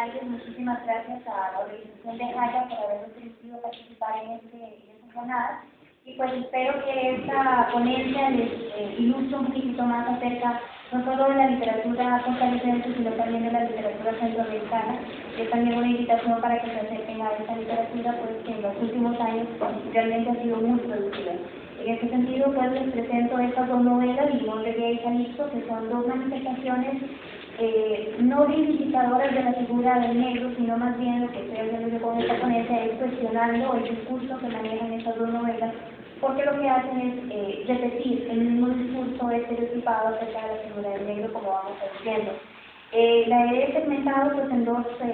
antes, muchísimas gracias a la organización de Jaya por habernos permitido participar en esta jornada. Y pues espero que esta ponencia les ilustre un poquito más acerca no solo de la literatura costarricense, sino también de la literatura centroamericana. Es también una invitación para que se acerquen a esta literatura, pues que en los últimos años realmente ha sido muy productiva. En este sentido, pues les presento estas dos novelas, Limón de Gay y Calixto, que son dos manifestaciones no reivindicadoras de la figura del negro, sino más bien lo que estoy haciendo yo con esta ponencia es cuestionando el discurso que manejan estas dos novelas, porque lo que hacen es repetir el mismo discurso estereotipado acerca de la figura del negro, como vamos a ir viendo. La he segmentado pues, en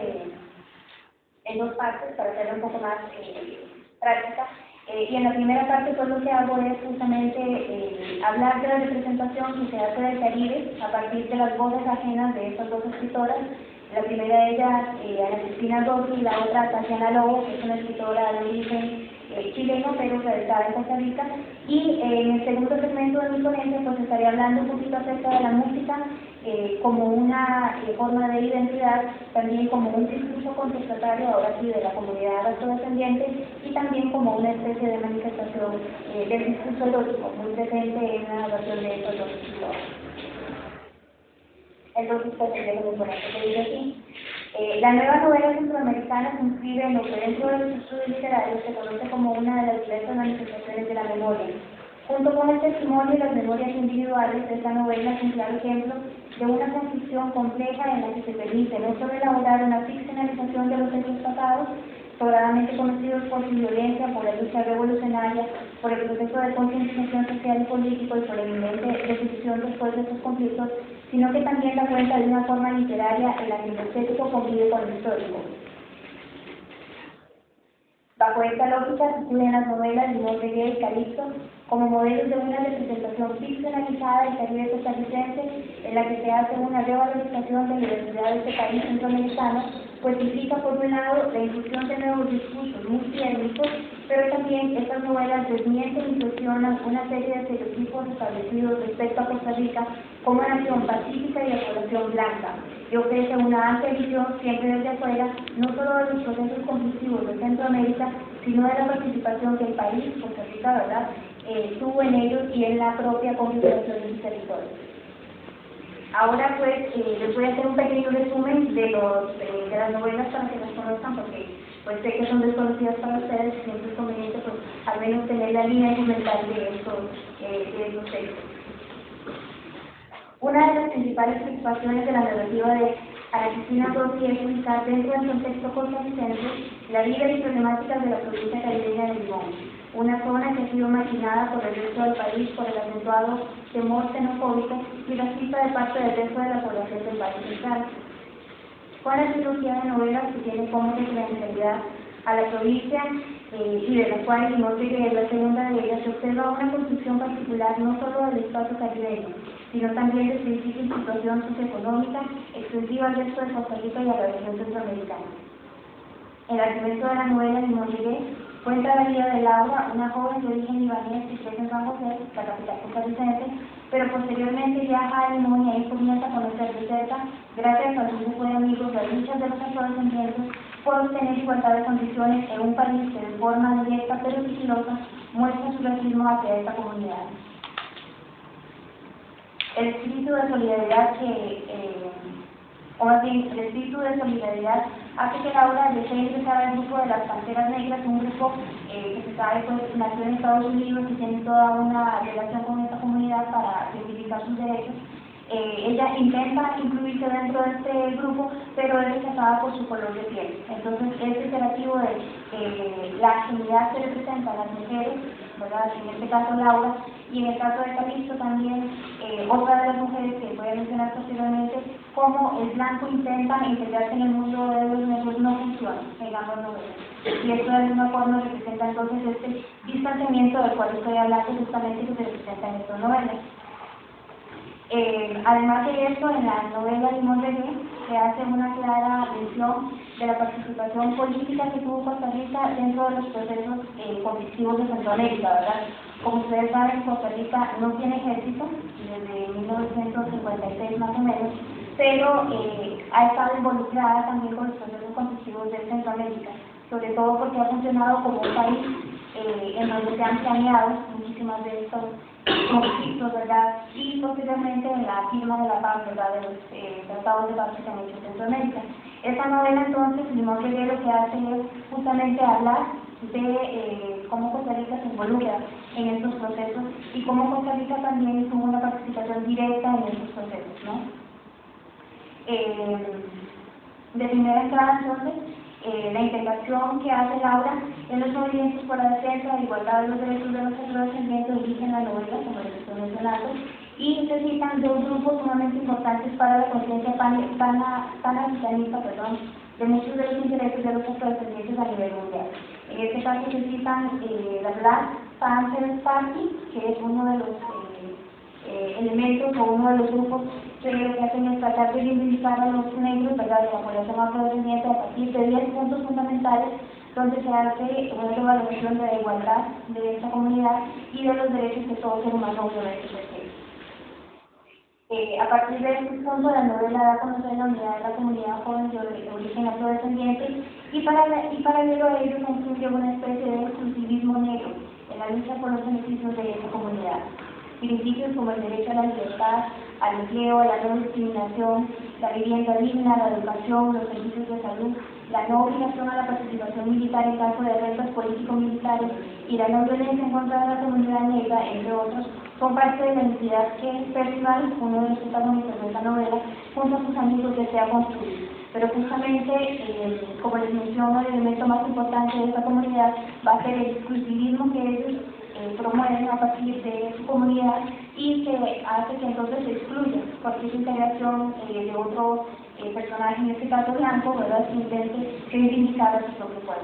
dos partes para hacerla un poco más práctica. Y en la primera parte pues lo que hago es justamente hablar de la representación que se hace del Caribe a partir de las voces ajenas de estas dos escritoras. La primera de ellas, Ana Cristina Rossi, y la otra, Tatiana Lobo, que es una escritora de origen chileno, pero radicada en Costa Rica. Y en el segundo segmento de mi ponencia pues estaré hablando un poquito acerca de la música como una forma de identidad, también como un discurso contestatario, ahora sí, de la comunidad afrodescendiente, y también como una especie de manifestación del discurso erótico, muy presente en la narración de estos dos escritores. Entonces, pues, déjenme poner que dice así. La nueva novela centroamericana se inscribe en lo que dentro de los estudios literarios se conoce como una de las diversas manifestaciones de la memoria. Junto con el testimonio y las memorias individuales, esta novela es un claro ejemplo de una construcción compleja en la que se permite no solo elaborar una ficcionalización de los hechos pasados, sobradamente conocidos por su violencia, por la lucha revolucionaria, por el proceso de concientización social y político y por la inminente definición después de estos conflictos, sino que también da cuenta de una forma literaria en la que lo estético convive con lo histórico. Bajo esta lógica se estudian las novelas Limón de Gay y Calixto como modelos de una representación ficcionalizada del Caribe costarricense, en la que se hace una revalorización de la identidad de este país centroamericano, pues implica por un lado la inclusión de nuevos discursos multiétnicos, pero también estas novelas desmienten y cuestionan una serie de estereotipos establecidos respecto a Costa Rica como una nación pacífica y de población blanca, y ofrece una amplia visión siempre desde afuera, no solo de los procesos conflictivos de Centroamérica, sino de la participación que el país, Costa Rica, ¿verdad?, tuvo en ellos y en la propia configuración de sus territorios. Ahora pues les voy a hacer un pequeño resumen de las novelas para que las conozcan, porque pues sé que son desconocidas para ustedes y siempre es conveniente pues al menos tener la línea argumental de estos textos. Una de las principales preocupaciones de la narrativa de Ana Cristina Rossi es ubicar dentro del contexto costarricense la vida y problemáticas de la provincia caribeña de Limón, una zona que ha sido marginada por el resto del país por el acentuado temor xenofóbico y racista de parte del resto de la población del Valle Central. Con la trilogía de novelas que tiene como referencialidad a la provincia y de la cual Limón de Gay es la segunda de ellas, se observa una construcción particular no solo del espacio caribeño, sino también de su difícil situación socioeconómica extensiva al resto de Costa Rica y a la región centroamericana. El argumento de la novela Limón de Gay cuenta la vida de Laura, una joven de origen libanés que crece en San José, la capital costarricense, pero posteriormente viaja a Limón y ahí comienza a conocer de cerca, gracias a sus buenos amigos, las luchas de los afrodescendientes por obtener igualdad de condiciones en un país que de forma directa pero sigilosa muestra su racismo hacia esta comunidad. El espíritu de solidaridad el espíritu de solidaridad hace que Laura desee ingresar al grupo de las Panteras Negras, un grupo que se sabe pues nació en Estados Unidos y tiene toda una relación con esta comunidad para reivindicar sus derechos. Ella intenta incluirse dentro de este grupo, pero es rechazada por su color de piel. Entonces, este imperativo de la actividad que representan las mujeres, ¿verdad?, en este caso Laura, y en el caso de Calixto también, otra de las mujeres que voy a mencionar posteriormente, cómo el blanco intenta integrarse en el mundo de los negros, no funciona, digamos, no. Y esto de alguna forma representa entonces este distanciamiento del cual estoy hablando justamente que se representa en estas novelas. Además de esto, en la novela Limón de Gay se hace una clara mención de la participación política que tuvo Costa Rica dentro de los procesos conflictivos de Centroamérica, ¿verdad? Como ustedes saben, Costa Rica no tiene ejército desde 1956 más o menos, pero ha estado involucrada también con los procesos conflictivos de Centroamérica, sobre todo porque ha funcionado como un país en donde se han planeado muchísimas de estos conflictos, ¿verdad? Y posteriormente en la firma de la paz, ¿verdad?, de los tratados de paz que se han hecho en Centroamérica. Esta novela, entonces, Limón Regué lo que hace es justamente hablar de cómo Costa Rica se involucra en estos procesos y cómo Costa Rica también tuvo una participación directa en estos procesos, ¿no? De primera entrada, entonces, la integración que hace Laura en los movimientos por la defensa de igualdad de los derechos de los afrodescendientes origen la novela, como les estoy mencionando, y se citan dos grupos sumamente importantes para la conciencia panafricanista, de muchos de los intereses de los afrodescendientes a nivel mundial. En este caso se citan la Black Panthers Party, que es uno de los elementos o uno de los grupos que lo que hacen es tratar de reivindicar a los negros, ¿verdad?, de la población afrodescendiente a partir de 10 puntos fundamentales donde se hace una evaluación de la igualdad de esta comunidad y de los derechos que todo ser humano obviamente posee. A partir de este punto, la novela da a conocer la unidad de la comunidad joven de origen afrodescendiente y paralelo a ello construye una especie de exclusivismo negro en la lucha por los beneficios de esta comunidad. Principios como el derecho a la libertad, al empleo, a la no discriminación, la vivienda digna, la educación, los servicios de salud, la no obligación a la participación militar en caso de retos político-militares y la no violencia en contra de la comunidad negra, entre otros, son parte de la identidad que personal, uno de los protagonistas de esta novela, junto a sus amigos desea construir. Pero justamente, como les menciono, el elemento más importante de esta comunidad va a ser el exclusivismo que ellos promueven a partir de su comunidad y que hace que entonces se excluya cualquier integración de otro personaje, en este caso blanco, ¿verdad?, que intente reivindicar a su propio pueblo.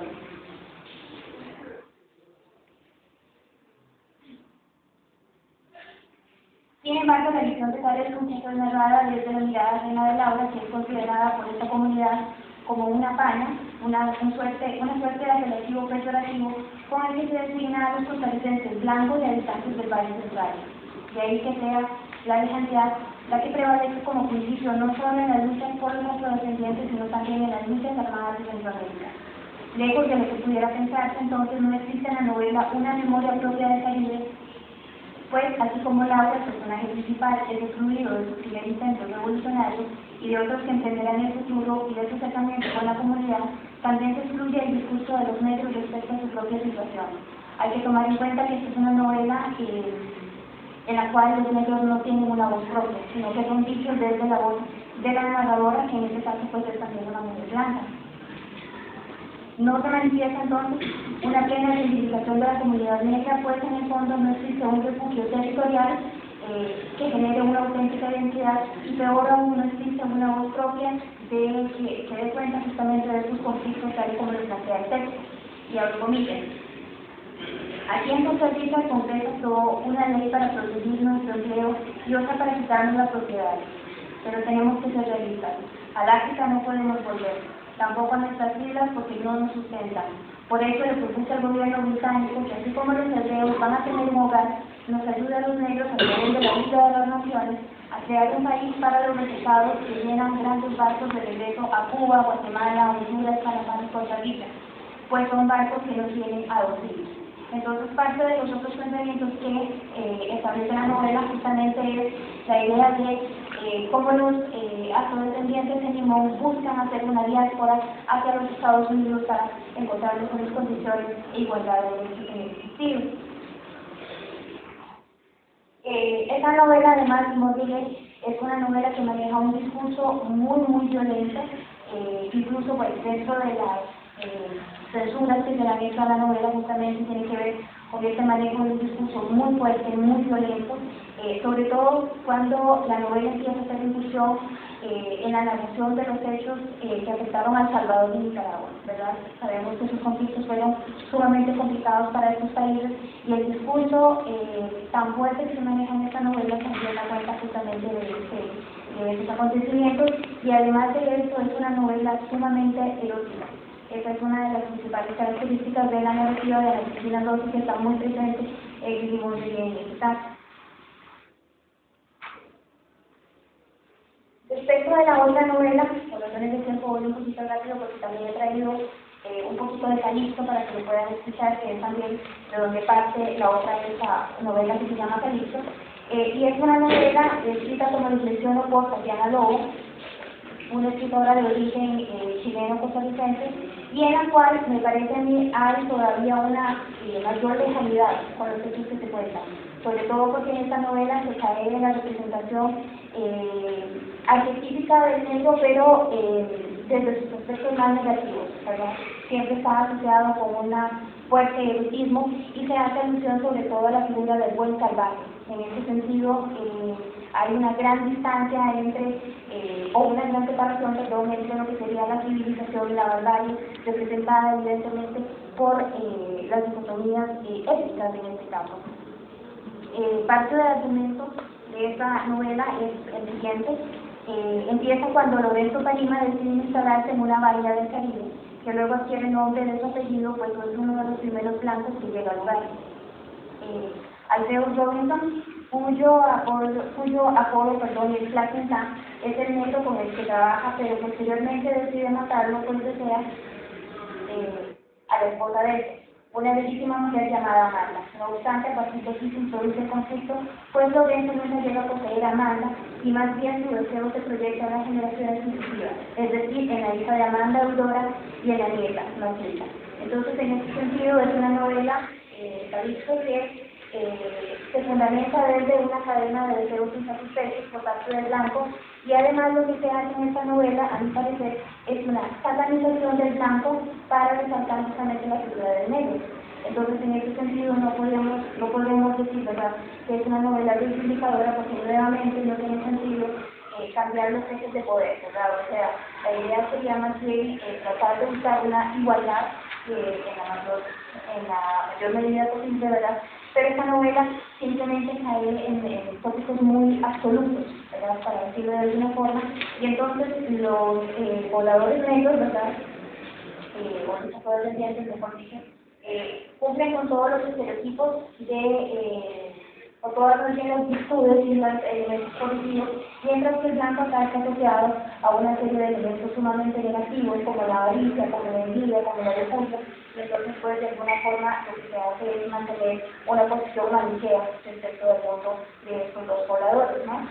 Sin embargo, la visión de tales luchas es narrada desde la mirada ajena de Laura, que es considerada por esta comunidad como una paña, una suerte de apelativo peyorativo con el que se designa a los costarricenses blancos y habitantes del Valle Central. De ahí que sea la lejanidad la que prevalece como principio no solo en las luchas por los afrodescendientes, sino también en las luchas armadas de Centroamérica. Lejos de lo que pudiera pensarse, entonces, no existe en la novela una memoria propia del Caribe, pues, así como Laura, el personaje principal, es excluido de sus primeros intentos revolucionarios y de otros que entenderán el futuro y de su acercamiento con la comunidad, también se excluye el discurso de los negros respecto a su propia situación. Hay que tomar en cuenta que esta es una novela en la cual los negros no tienen una voz propia, sino que son dichos desde la voz de la narradora, que en este caso pues es también una mujer blanca. No se manifiesta entonces una plena reivindicación de la comunidad negra, pues en el fondo no existe un refugio territorial que genere una auténtica identidad y peor aún no existe una voz propia de que dé cuenta justamente de sus conflictos tal y como lo plantea el texto. Y abro comillas. Aquí en Costa Rica el Congreso aprobó una ley para proteger nuestro empleo y otra para quitarnos la propiedad. Pero tenemos que ser realistas. Al África no podemos volver, tampoco a nuestras islas porque no nos sustentan. Por eso le propuse al gobierno británico que así como los hebreos van a tener un hogar, nos ayude a los negros a través de la vida de las naciones a crear un país para los refugiados que llenan grandes barcos de regreso a Cuba, Guatemala, Honduras, Panamá y Costa Rica, pues son barcos que no tienen a domicilio. Entonces, parte de los otros pensamientos que establece la novela justamente es la idea de cómo los afrodescendientes en Limón buscan hacer una diáspora hacia los Estados Unidos para encontrar mejores condiciones e igualdad de derechos en el sentido. Esta novela, además, Limón Regué, es una novela que maneja un discurso muy violento, incluso pues, dentro de las censuras que se le han hecho a la novela justamente tiene que ver con este manejo de un discurso muy fuerte, muy violento, sobre todo cuando la novela empieza a hacer incursión en la narración de los hechos que afectaron a El Salvador y Nicaragua, ¿verdad? Sabemos que esos conflictos fueron sumamente complicados para estos países y el discurso tan fuerte que se maneja en esta novela también da cuenta justamente de estos acontecimientos y además de esto es una novela sumamente erótica. Esa es una de las principales características de la narrativa de Ana Cristina Rossi que está muy presente en Limón Regué en este caso. Respecto de la otra novela, por razones de tiempo voy un poquito rápido porque también he traído un poquito de Calixto para que lo puedan escuchar, que es también de donde parte la otra de esta novela que se llama Calixto. Y es una novela escrita, como les menciono, por Tatiana Lobo, una escritora de origen chileno-costarricense, y en la cual me parece a mí hay todavía una mayor lejanidad con los hechos que se cuentan, sobre todo porque en esta novela se cae en la representación arquetípica del negro, pero desde sus aspectos más negativos, ¿verdad? Siempre está asociado con un fuerte erotismo y se hace alusión sobre todo a la figura del buen salvaje. En ese sentido, hay una gran distancia entre, o una gran separación, perdón, entre lo que sería la civilización y la barbarie, representada evidentemente por las dicotomías éticas en este caso. Parte del argumento de esta novela es el siguiente. Empieza cuando Lorenzo Parima decide instalarse en una bahía del Caribe, que luego adquiere el nombre de su apellido, pues es uno de los primeros blancos que llega al lugar. Alfeo Robinson, cuyo apodo es Flaquentin, es el negro con el que trabaja, pero posteriormente decide matarlo, pues desea a la esposa de él, una bellísima mujer llamada Amanda. No obstante, a partir de aquí se introduce el conflicto, pues Lorenzo no se llega a poseer a Amanda, y más bien su deseo se proyecta en las generaciones sucesivas, es decir, en la hija de Amanda Aurora y en la nieta, Matilda. Entonces, en este sentido, es una novela, Calixto, que se fundamenta desde una cadena de deseos insatisfechos por parte del blanco, y además lo que se hace en esta novela, a mi parecer, es una satanización del blanco para resaltar justamente la figura del negro. Entonces, en ese sentido, no podemos decir, ¿verdad?, que es una novela reivindicadora, porque nuevamente no tiene sentido cambiar los ejes de poder, ¿verdad? O sea, la idea sería más bien tratar de buscar una igualdad en la mayor medida posible, ¿verdad? Pero esta novela simplemente cae en tópicos muy absolutos, ¿verdad?, para decirlo de alguna forma, y entonces los pobladores negros, ¿verdad?, o los afrodescendientes, mejor dicho, cumplen con todos los estereotipos o todas las virtudes y los elementos positivos, mientras que el blanco acá está asociado a una serie de elementos sumamente negativos, como la avaricia, como la envidia, como la repulsa, y entonces pues de alguna forma lo que se hace es mantener una posición maniquea respecto del mundo de estos dos pobladores, ¿no?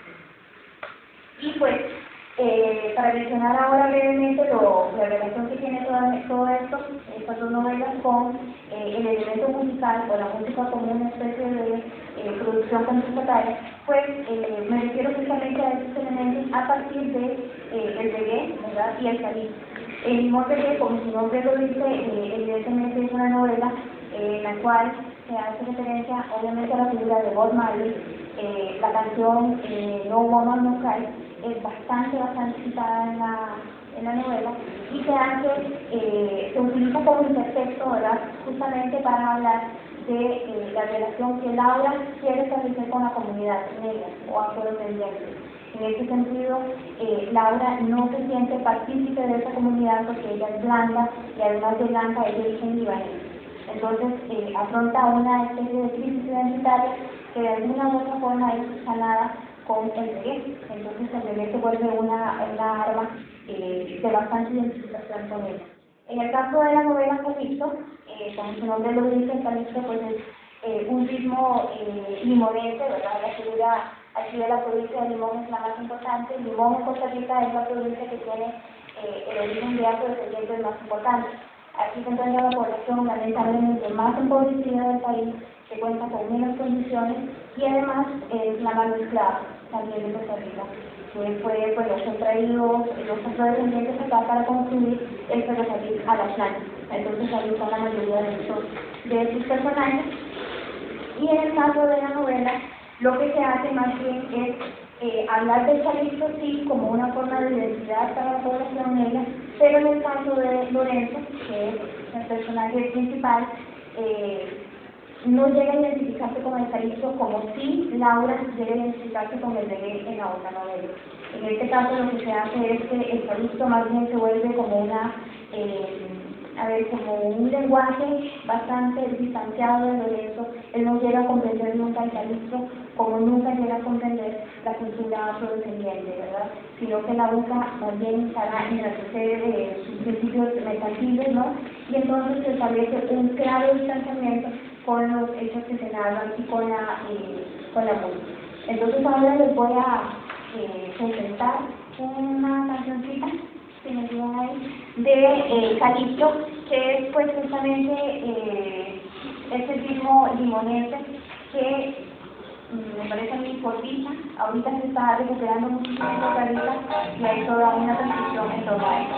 Y pues, para mencionar ahora brevemente la relación que tiene todo esto, estas dos novelas, con el elemento musical o la música como una especie de producción contestataria, pues me refiero justamente a estos elementos a partir de el reggae, ¿verdad?, y el calipso. El mismo reggae, como su nombre lo dice, evidentemente es una novela en la cual se hace referencia obviamente a la figura de Bob Marley. La canción No Woman No Cry es bastante citada en la novela, y se utiliza como intertexto, ¿verdad?, justamente para hablar de la relación que Laura quiere establecer con la comunidad negra o afrodescendiente. En este sentido, Laura no se siente partícipe de esa comunidad porque ella es blanca, y además de blanca es de origen libanés. Entonces, afronta una especie de crisis identitaria que de alguna u otra forma es subsanada con el reggae. Entonces, el reggae se vuelve una arma de bastante identificación con ella. En el caso de la novela Calixto, como su nombre lo dice, Calixto pues es un ritmo limonense, ¿verdad? La figura aquí de la provincia de Limón es la más importante. Limón en Costa Rica es la provincia que tiene el origen de afrodescendientes más importante. Aquí se encuentra la población lamentablemente más empobrecida del país, que cuenta con menos condiciones, y además es la más mezclada también de Costa Rica, que fue, pues, los han traído los afrodescendientes acá para construir el ferrocarril al Atlántico. Entonces ahí está la mayoría de estos personajes. Y en el caso de la novela, lo que se hace más bien es hablar del Calixto, sí, como una forma de identidad para la población negra, pero en el caso de Lorenzo, que es el personaje principal, no llega a identificarse con el Calixto como si Laura llega a identificarse con el reggae en la otra novela. En este caso lo que se hace es que el Calixto más bien se vuelve como una pues como un lenguaje bastante distanciado de Lorenzo, él no llega a comprender nunca el Calixto, como nunca llega a comprender la cultura afrodescendiente, ¿verdad? Sino que la busca más bien para enriquecer sus principios mercantiles, ¿no? Y entonces se establece un claro distanciamiento con los hechos que se narran y con la música. Entonces ahora les voy a presentar una cancioncita, si me ayudan ahí, de Calixto, que es pues justamente ese ritmo limonense que me parece muy cortita. Ahorita se está recuperando muchísimo esta risa y hay toda una transcripción en torno a eso.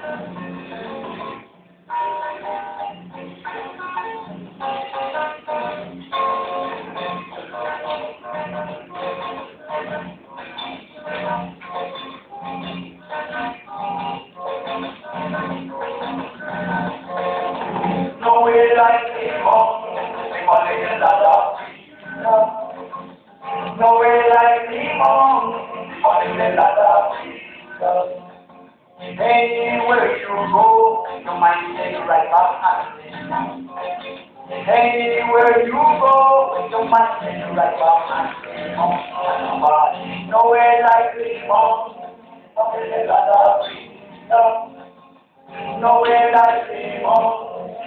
No way like limón, limón en la tapita. No way like limón, limón en la tapita. Anywhere you go, you might take right behind. Anywhere you go, you might take right behind. No way like limón, limón en la tapita. No way like limón.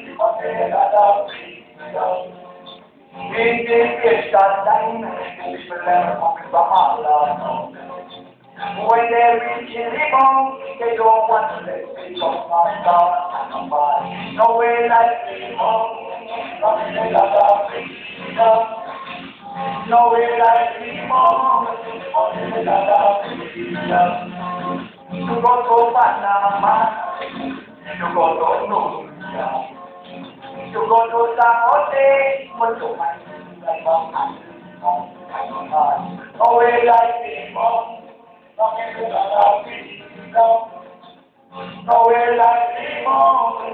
In the fiesta time, people are coming from all around. When they reach the limon, they don't want to let it go on down. No way like limon, nothing like that. No way like limon, nothing like that. You go to Panama, you go to Colombia. You go to San Jose, but you might like no way like limon, no way like limon,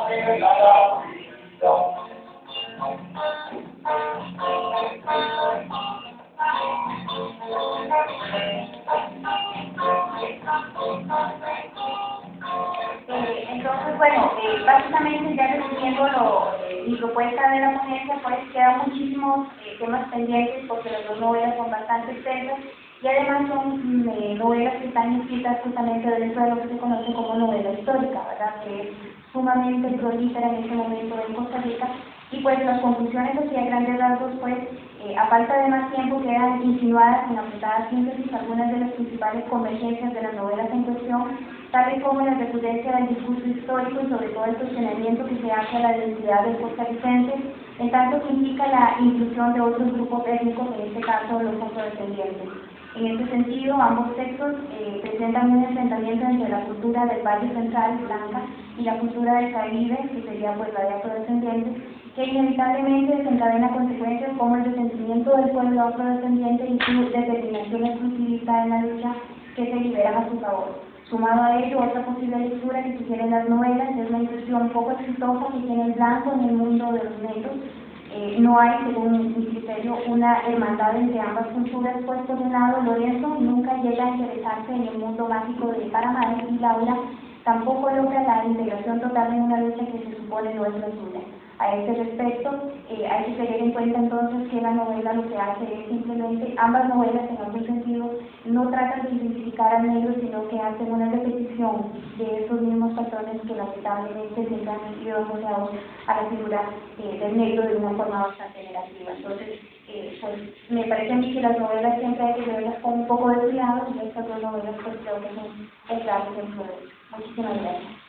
Entonces, bueno, básicamente ya resumiendo mi propuesta de la ponencia, pues quedan muchísimos temas pendientes porque las dos novelas son bastante extensas y además son novelas que están escritas justamente dentro de lo que se conoce como novela histórica, ¿verdad? Que es sumamente prolífera en este momento en Costa Rica. Y pues las conclusiones así a grandes rasgos, pues a falta de más tiempo quedan insinuadas en apretada síntesis algunas de las principales convergencias de las novelas en cuestión, tales como la recurrencia del discurso histórico y sobre todo el cuestionamiento que se hace a la identidad del costarricense, en tanto que implica la inclusión de otros grupos étnicos, en este caso los afrodescendientes. En este sentido, ambos textos presentan un enfrentamiento entre la cultura del Valle Central, blanca, y la cultura del Caribe, que sería pues la de afrodescendientes, que inevitablemente desencadena consecuencias como el resentimiento del pueblo afrodescendiente y su determinación exclusivista en la lucha que se liberan a su favor. Sumado a ello, otra posible lectura que sugieren las novelas es la inclusión poco exitosa que tiene el blanco en el mundo de los negros. No hay, según mi criterio, una hermandad entre ambas culturas, pues por un lado Lorenzo nunca llega a interesarse en el mundo mágico de Paramare y Laura tampoco logra la integración total en una lucha que se supone no es la suya. A este respecto, hay que tener en cuenta entonces que la novela lo que hace es simplemente, ambas novelas en algún sentido no tratan de identificar al negro, sino que hacen una repetición de esos mismos patrones que lamentablemente se han ido asociados a la figura del negro de una forma bastante negativa. Entonces, pues me parece a mí que las novelas siempre hay que verlas con un poco de cuidado y estas dos novelas pues creo que son un claro ejemplo de eso. Muchísimas gracias.